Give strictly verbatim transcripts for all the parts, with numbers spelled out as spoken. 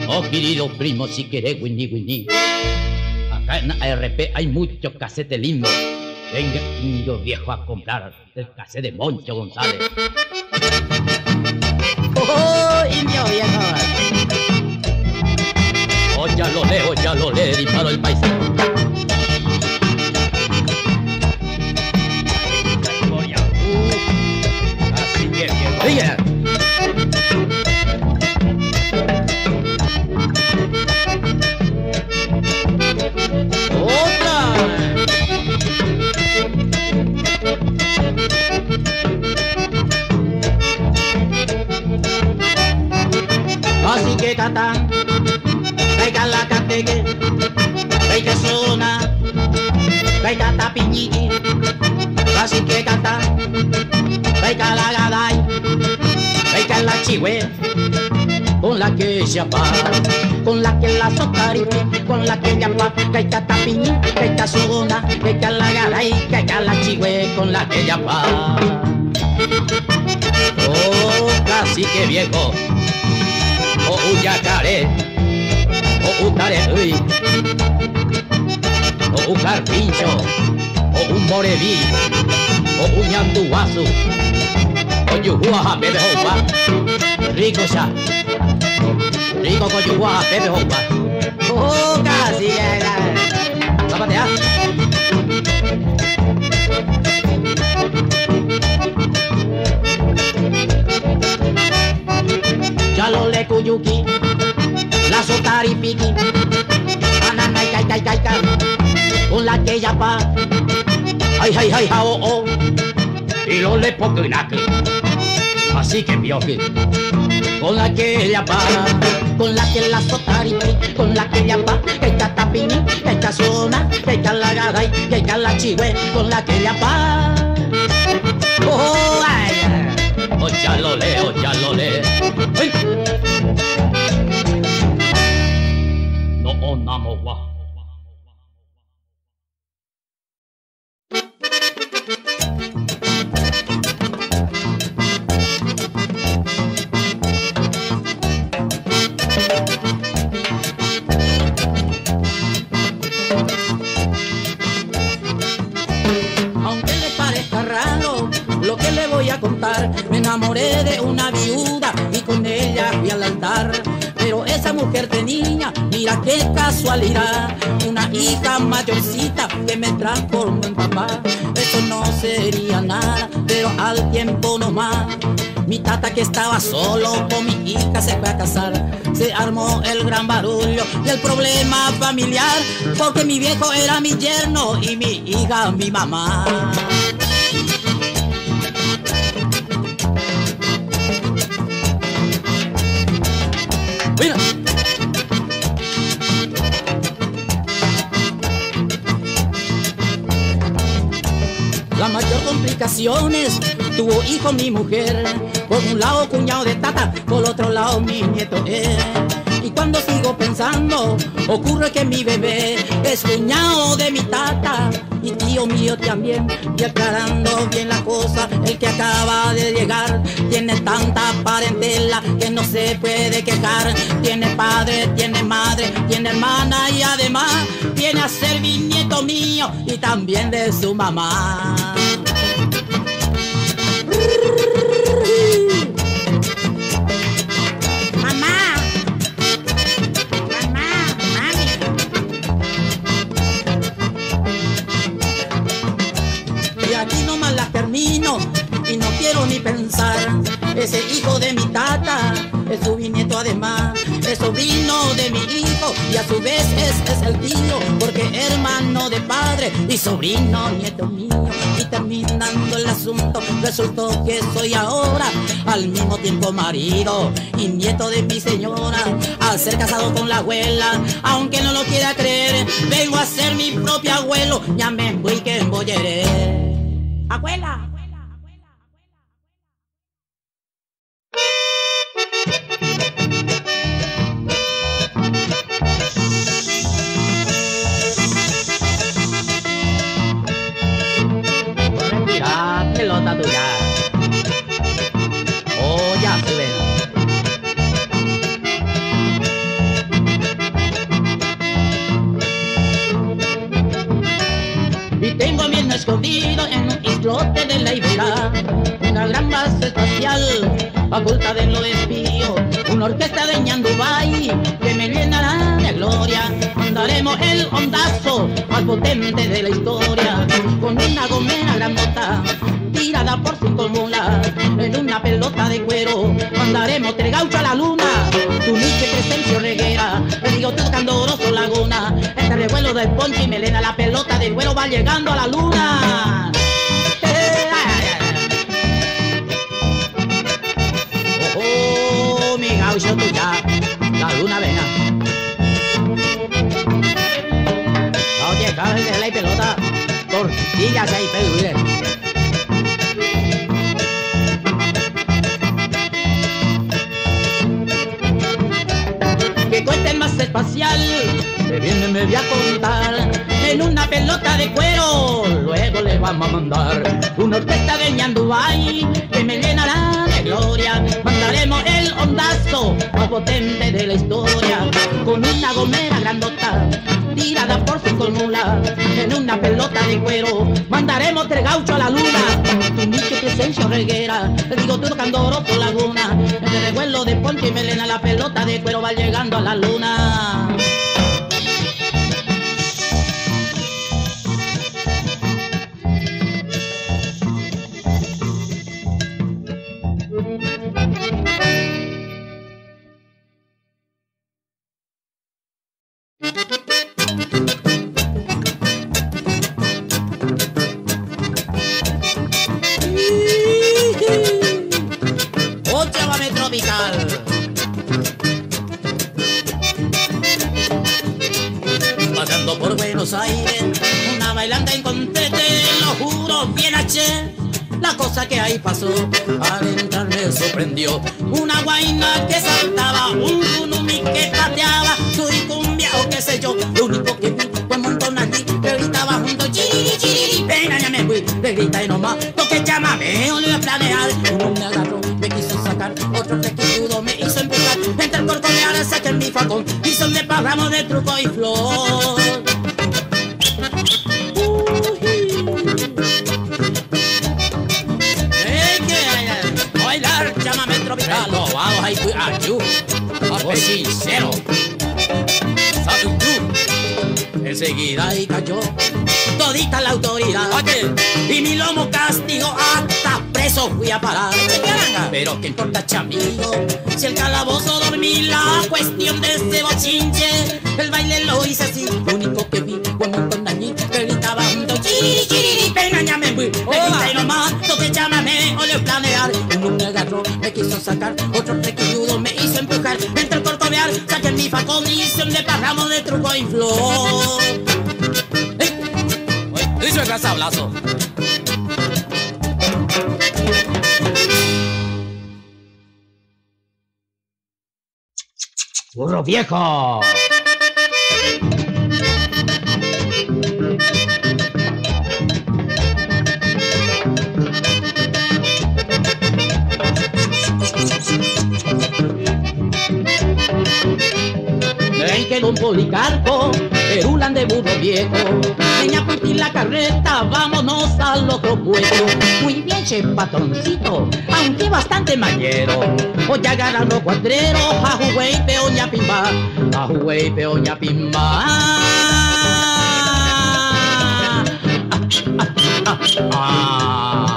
Oh, querido primo, si querés, Winnie, Winnie. Acá en A R P hay muchos casetes lindos. Venga, indio viejo, a comprar el casete de Moncho González. ¡Oh, indio viejo! Oh, ya lo leo, ya lo leo, disparo el paisano. Uh, así que viejo. Oiga. Así que catan, caiga la cateque, caiga zona, caiga tapiñiqui. Así que catan, caiga la gaday, caiga la chihue, con la que llapa, con la que la sotaripi, con la que llapa, caiga tapiñi, caiga zona, caiga la gaday, caiga la chihue, con la que llapa. Oh, cacique viejo. O un yacaré, o un tareruy, o un carpincho, o un moreví, o un yanduazu, o yuhuaja, bebe hopa, rico ya, rico con yuhuaja, bebe hopa. Oh, casi, Zapate, ¿ah? Ya lo le cuyuki, la sotaripiki, ananay kai kai kai kai, con la que yapa, ay ay ay ja oh oh, Y lo le poquinaque, así que pioque, con la que yapa, con la que la sotaripiki, con la que yapa, que está tapini, que está zona, que está la gaday, que está la chihue, con la que yapa. Oh ay. oh ya lo leo, ya lo leo. ¡Ay! No onamo wa. Aunque le parezca raro lo que le voy a contar, me enamoré de una viuda y con ella fui al altar. Pero esa mujer de niña, mira qué casualidad, una hija mayorcita que me transformó en papá. Eso no sería nada, pero al tiempo nomás, mi tata que estaba solo con mi hija se fue a casar. Se armó el gran barullo y el problema familiar, porque mi viejo era mi yerno y mi hija mi mamá. Mira. La mayor complicaciones tuvo hijo mi mujer, por un lado cuñado de tata, por otro lado mi nieto él. Y cuando sigo pensando, ocurre que mi bebé es cuñado de mi tata y tío mío también. Y aclarando bien la cosa, el que acaba de llegar tiene tanta parentela que no se puede quejar. Tiene padre, tiene madre, tiene hermana y además viene a ser mi nieto mío y también de su mamá. Y no quiero ni pensar, ese hijo de mi tata es su bisnieto además, es sobrino de mi hijo y a su vez es, es el tío, porque hermano de padre y sobrino nieto mío. Y terminando el asunto, resultó que soy ahora al mismo tiempo marido y nieto de mi señora, al ser casado con la abuela. Aunque no lo quiera creer, vengo a ser mi propio abuelo, ya me voy que embolleré. Abuela. Pelota tuya. Oh, ya se ve. más potente de la historia, con una gomera grandota tirada por cinco mulas, en una pelota de cuero mandaremos tres gauchos a la luna. Tu Nietzsche, Crescencio, Reguera, el bigote candoroso, Laguna, este revuelo de Poncho y Melena, la pelota de cuero va llegando a la luna. Eh, ay, ay, ay. Oh, oh, mi gaucho, tú ya, la luna venga. Oye, cabe de la pelota, tortillas ahí, peluire. Que cuenten más espacial, que viene me voy a contar, en una pelota de cuero, luego le vamos a mandar una orquesta de Ñandubay, que me llenará de gloria, mandaremos el ondazo más potente de la historia, con una gomera grandota, tirada por cinco mulas, en una pelota de cuero, mandaremos tres gauchos a la luna, tu Nietzsche, Crescencio, Reguera, el bigotudo candoroso, Laguna, el revuelo de Poncho y Melena, la pelota de cuero va llegando a la luna. Pasando por Buenos Aires, una bailanta encontré, te lo juro, bien H. La cosa que ahí pasó, al entrar me sorprendió. Una guaina que saltaba, un kunumi que pateaba, soy cumbia o qué sé yo. Lo único que vi fue un montón allí que gritaba junto, chiriri, chiriri, pena, ya me fui, le grita y nomás, toque llámame, o le voy a planear. Uno me agarró, me quiso sacar, otro flequiludo me hizo empujar. Entre el corcolear saqué mi facón, y son de parramos de truco y flor. Llámame tropical, no, vamos ahí, ayú, oh, sincero, ¿sabes tú? Enseguida ahí cayó todita la autoridad, oye, y mi lomo castigo hasta preso fui a parar. Pero qué importa, chamigo, si el calabozo dormí, la cuestión de ese bochinche, el baile lo hice así, lo único que vi fue un montón de allí que gritaba junto, chiriri, chiriri, pena, ya me fui, me grita y nomás, toque llámame, o le planear. Uno me agarró, me quiso sacar, otro flequilludo me hizo empujar, entre el corcovear, saqué mi facón y hice un desparramo de truco y flor. ¡Eh! ¡Hizo el gran sablazo! ¡Burro viejo! Ven que don Policarpo, Perulan de burro viejo, ven a partir la carreta, vámonos al otro pueblo. Muy bien, che patroncito, aunque bastante mañero, hoy agarran los cuadreros, a juguey, peoña, pimba, a juguey, peoña, pimba. Ah, ah, ah, ah, ah.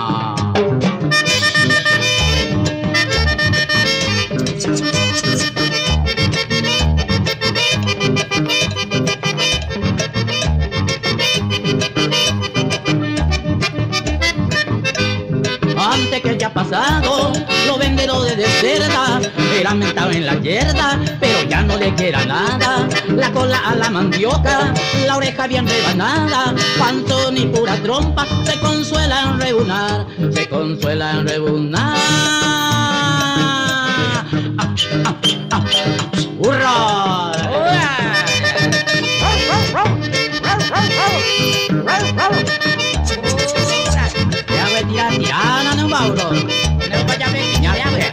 Antes que haya pasado, los vendedores de cerda eran mentados en la yerda, pero ya no le queda nada. La cola a la mandioca, la oreja bien rebanada, panto ni pura trompa, se consuela en rebunar, se consuela en rebunar. ¡Ah, ah, ah! ¡Hurra! Tira, tira, no bauro, no vaya a ver, ya ya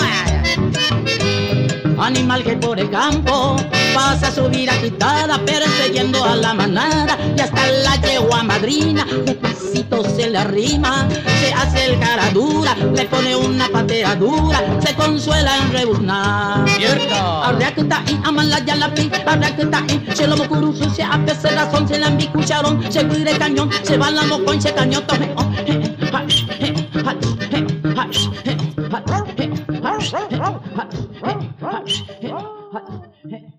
animal que por el campo pasa su vida quitada, pero siguiendo a la manada y hasta la yegua madrina de pasito se le arrima, se hace el cara dura, le pone una patera dura, se consuela en rebuznar. Cierto. Ahora que está en Amalaya la pi, ahora que está en se lo mocuru se hace se razón, se la envi cucharón, se cuire cañón, se va la mocón, se cañón, toje, oh, eh, hash, eh, hash, eh, hash, eh, hash, eh, hash, eh, hash, eh, hash, eh, hash, eh.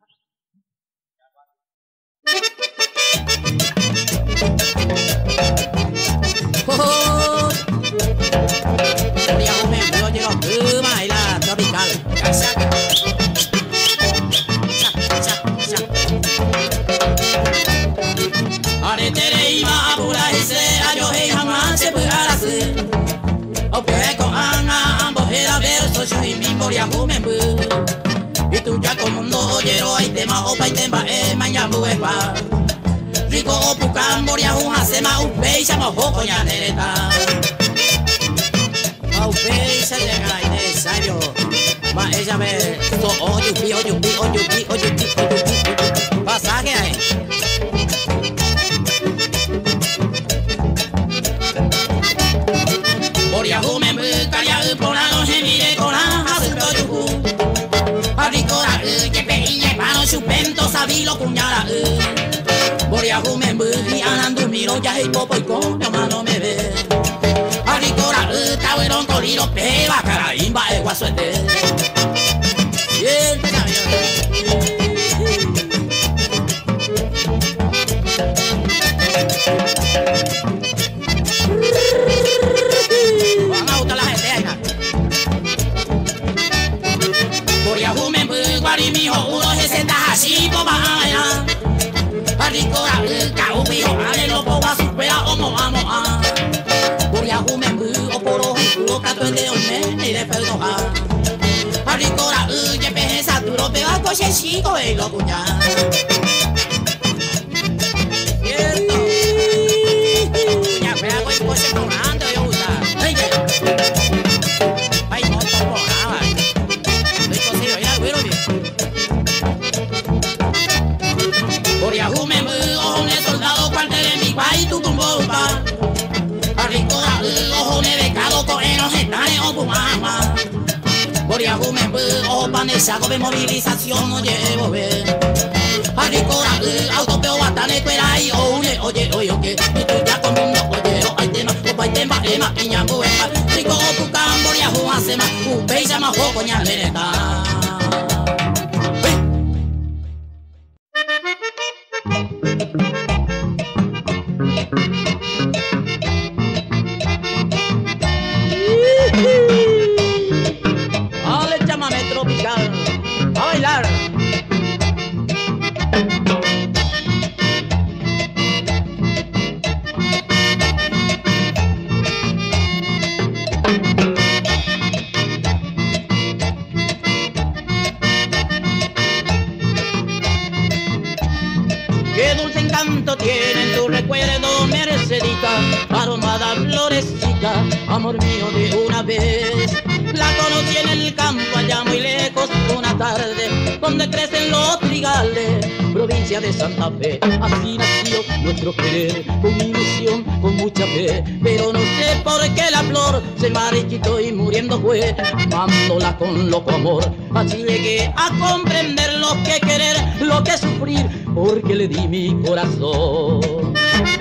Oh, María Gómez, yo llego a bailar tropical. Casaca. Aretere iba a pura ese, a yo hey jamás se puede hacer. O que con Ana, ambos era verso, yo y mi María Gómez. Y tú ya como mundo oyero, hay tema, opa y tema, eh, mañana buepa. Rico o pucan, María una sema, un pei, se mojó coña nereta. A un pei se llega y de sabio. Va ella ve, so oyupi, oyupi, oyupi, oyupi, oyupi. Pasaje ahí. María Gómez, caria, por la noche, mire, con la azúcar, yucu. Aricora, que peña, pano, chupento, sabilo, cuñara, María Gómez, y andando, miro, ya hay popo y con mi mano me ve. Aricora, tabuerón, corrido, peba, caraimba, el guasuete. Y el van a gustar la gente ahí, María Gómez, guari, mijo, uno se sienta así, popa, Aricora, cao, mijo, ale, lo popa, supera, o moa, moa. María Gómez, o poro, o cato, el de olme, y de perdoja. Aricora, ye peje, saturo, peba, coche, chico, y lo cuña. Cierto. Cuña, pega, coche, coche, cobrando, yo gusta. Oye. Ay, no, topo, nada. Estoy cosido, ya, güero, bien. María Gómez, ojo, ne soldado, cuartel en mi país, tu tumbopa. Aricora, ojo, ne becado, cogenos, están, o pumama. María Gómez, ojo, panesago de movilización, oye, oye. Aricora, autopeo, batane, cuera, y oye, oye, oye, oye. Y tú ya comiendo, oye, hay tema, opa, hay tema, ema, y ñambu, ema. Rico, pucán, María Gómez, sema, upei, llama, joco, ñalereta. Dale, llámame tropical, a bailar. Qué dulce encanto tiene tu recuerdo, Mercedita, aromada florecita, amor mío de una vez. La conocí en el campo allá muy lejos, una tarde donde crecen los trigales, provincia de Santa Fe. Así nació nuestro querer, con ilusión, con mucha fe. Pero no sé por qué la flor se marchitó y muriendo fue, amándola con loco amor. Así llegué a comprender lo que querer, lo que sufrir, porque le di mi corazón.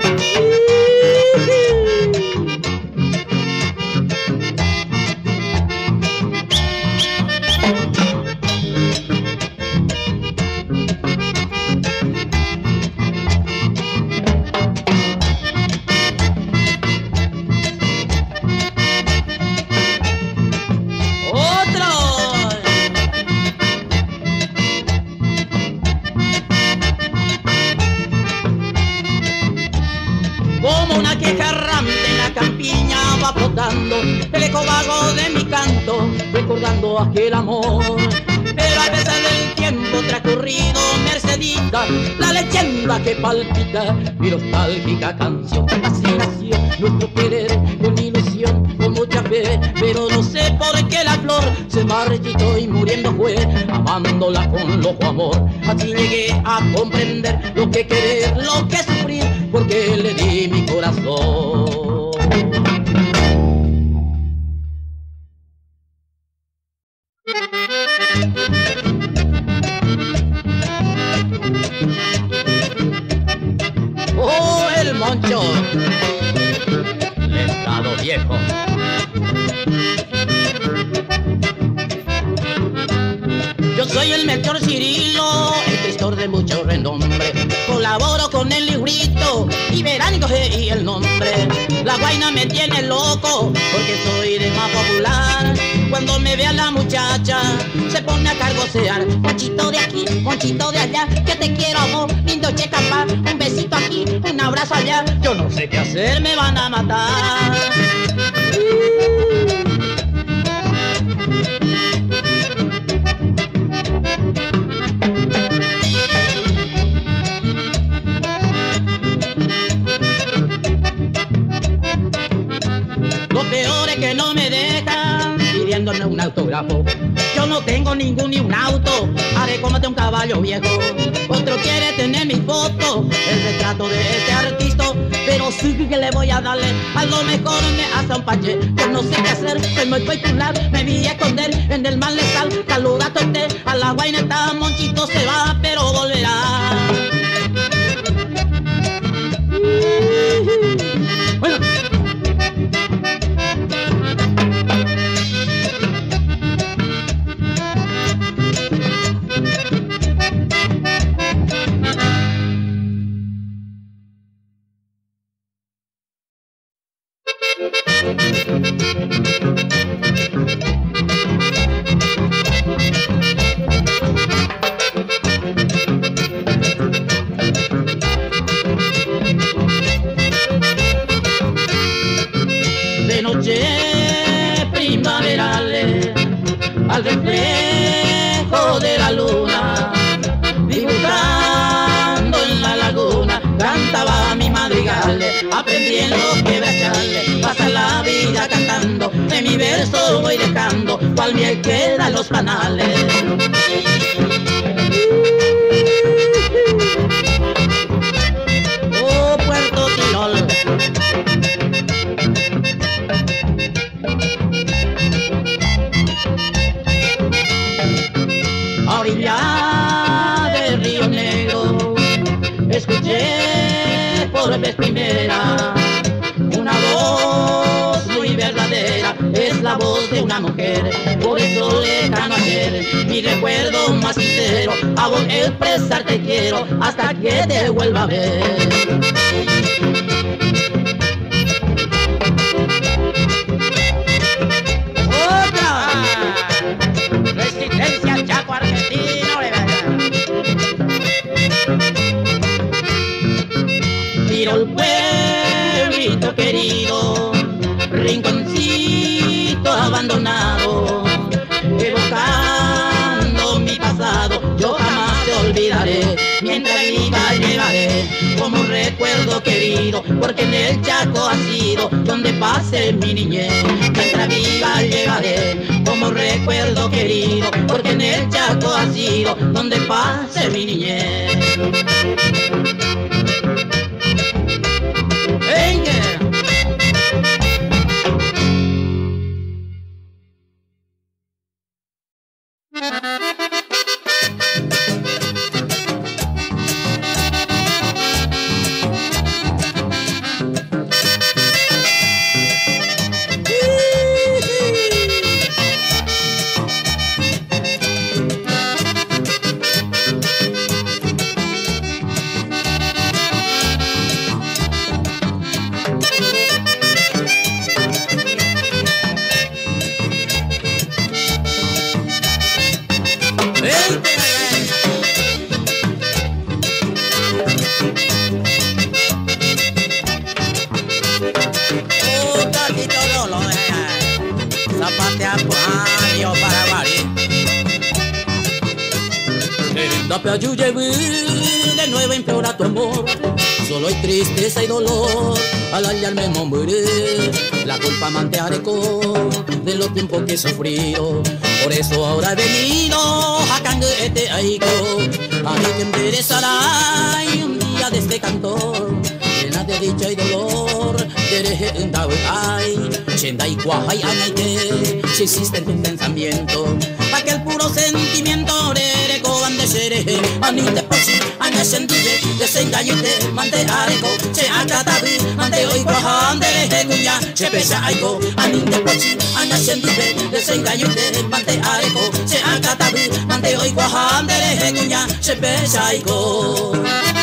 Como una queja errante en la campiña va flotando el eco vago de mi canto, recordando aquel amor. Pero a pesar del tiempo transcurrido, Mercedita, la leyenda que palpita, mi nostálgica canción. Así nació nuestro querer, con ilusión, con mucha fe. cultivé, pero no sé por qué la flor se marchitó y muriendo fue, amándola con loco amor. Así llegué a comprender lo que querer, lo que sufrir, porque le di mi corazón. Oh, el Moncho, letrado viejo. Yo soy el Melchor Cirilo, escritor de mucho renombre. Colaboro con el librito y verán y el nombre. La guaina me tiene loco porque soy de más popular. Cuando me vea la muchacha se pone a cargosear. Monchito de aquí, monchito de allá, que te quiero amor, lindo checapá. Un besito aquí, un abrazo allá. Yo no sé qué hacer, me van a matar. Lo peor es que no me dejan pidiéndome un autógrafo. Yo no tengo ningún ni un auto, haré cómate un caballo viejo. Otro quiere tener mi foto, el retrato de este artista, pero sí que le voy a darle, a lo mejor me hace un pache. Yo no sé qué hacer, soy muy popular, me vi a esconder en el malestar. Saluda a usted, a la guaineta, Monchito se va, pero volverá. Bueno. De noche primaverales, al reflejo de la luna, dibujando en la laguna, cantaba mi madrigal. Aprendí en los quebrachales, pasa la vida cantando, de mi verso voy dejando, cual miel queda en los panales. Oh, Puerto Tirol. A orilla del Río Negro escuché por vez primera una voz muy verdadera, es la voz de una mujer, por eso lejano ayer, mi recuerdo más sincero, a vos expresar te quiero hasta que te vuelva a ver. Resistencia Chaco argentino, Tirol, pueblito querido, rinconcito abandonado, evocando mi pasado, yo jamás te olvidaré, mientras viva llevaré como un recuerdo querido, porque en el Chaco ha sido donde pasé mi niñez. Mientras viva llevaré como un recuerdo querido, porque en el Chaco ha sido donde pasé mi niñez. Venga. De nuevo implora tu amor, solo hay tristeza y dolor al hallarme morir. La culpa me arecó de los tiempos que he sufrido. Por eso ahora he venido a canguete aico. A mí que interesará un día de este cantor, llena de dicha y dolor. Dereje un dawe ay, chenda y cuaja y anaite, si existe en tu pensamiento. Pa' que el puro sentimiento de coban de sereje, anite pochi, anascendive, desengañete, mante areco, che acatabi, ante hoy cuaja, dereje cuña, che pesa aico, anite pochi, anascendive, desengañete, mante areco, che acatabi, ante hoy cuaja, dereje cuña, che pesa aico.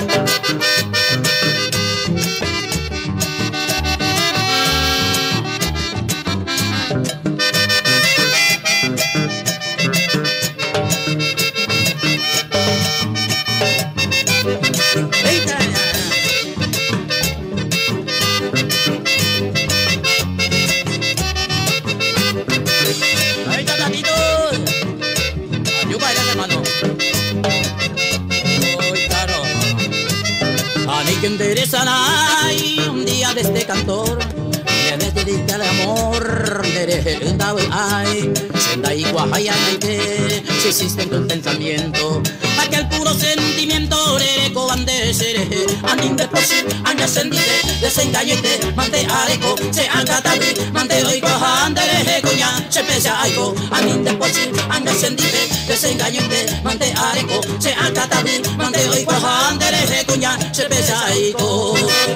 Que enderezará un día de este cantor, le dedica el amor, dereje un dawe ay, senda y guajayanaite, si existe en tu pensamiento. Pa' que el puro sentimiento de coban de sereje, anin de posi, anascendite, desengañete, mante areco, se acatabi, mante hoy cojan, dereje coña, se pesa aico, anin de posi, anascendite, desengañete, mante areco, se acatabi, mante hoy cojan, dereje coña, se pesa aico.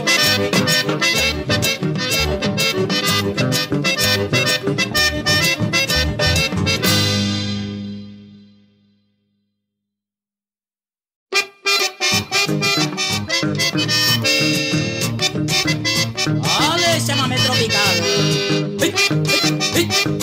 ¡Ale, llámame tropical! ¡Hey, hey, hey!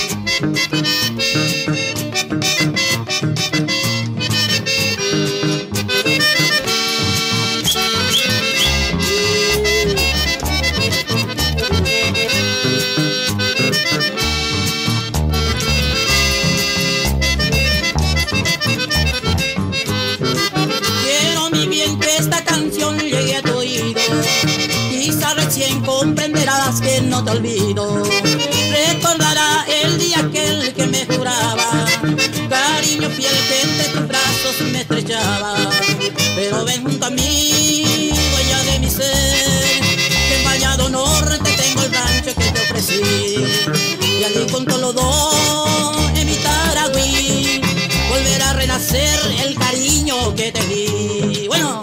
Quiero mi bien que esta canción llegue a tu oído, quizá recién comprenderás que no te olvido. Recordará el día aquel que me juraba cariño fiel, que entre tus brazos me estrechaba. Pero ven junto a mí, huella de mi ser, que en Bañado Norte tengo el rancho que te ofrecí. Y allí con todos los dos en mi Taragüí volverá a renacer el cariño que te di. Bueno.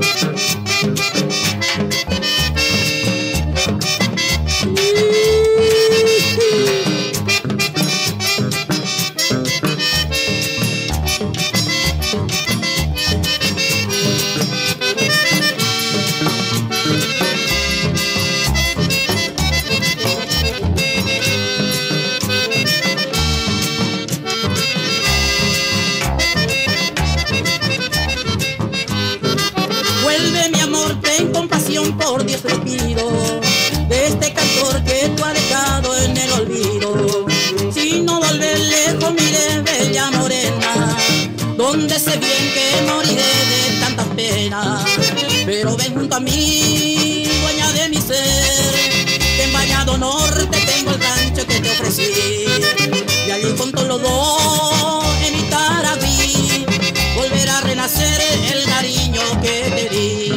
Vuelve mi amor, ten compasión, por Dios te pido, de este cantor que tú has dejado en el olvido. Si no volver lejos, mire, bella morena, donde sé bien que moriré de tantas penas. Pero ven junto a mí, dueña de mi ser, que en Bañado Norte tengo el rancho que te ofrecí. Y allí con todos los dos en mi Taragüí volverá a renacer el cariño que te di.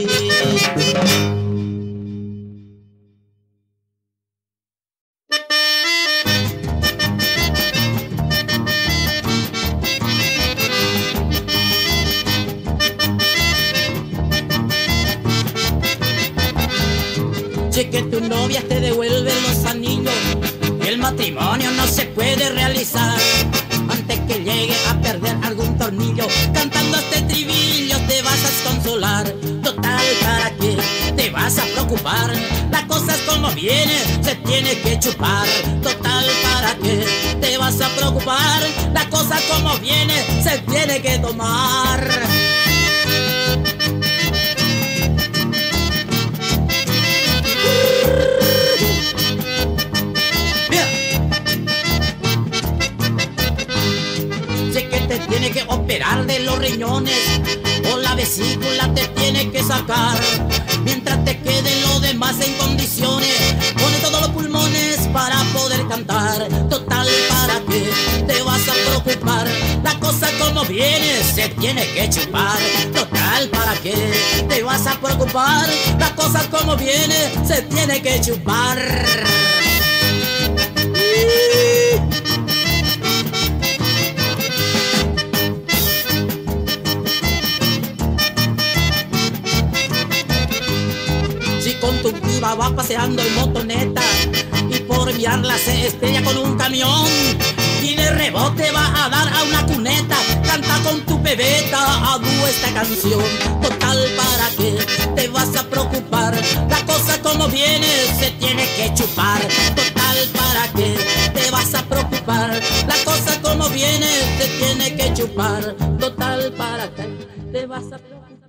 Sé que tu novia te devuelve los anillos, el matrimonio no se puede realizar antes que llegue a perder algún tornillo. Cantando este estribillo te vas a consolar. Total, ¿para qué te vas a preocupar? Las cosas como vienen se tiene que chupar. Total, ¿para qué te vas a preocupar? Las cosas como vienen se tiene que tomar. Sé que te tiene que operar de los riñones o la la vesícula te tiene que sacar. Mientras te queden lo demás en condiciones, pone todos los pulmones para poder cantar. Total, ¿para qué te vas a preocupar? La cosa como viene se tiene que chupar. Total, ¿para qué te vas a preocupar? La cosa como viene se tiene que chupar. Si con tu piba vas paseando en motoneta y por mirarla se estrella con un camión y de rebote va a dar a una cuneta, canta con tu bebeta a dúo esta canción. Total, ¿para qué te vas a preocupar? La cosa como viene se tiene que chupar. Total, ¿para qué te vas a preocupar? La cosa como viene se tiene que chupar. Total, ¿para qué te vas a preocupar?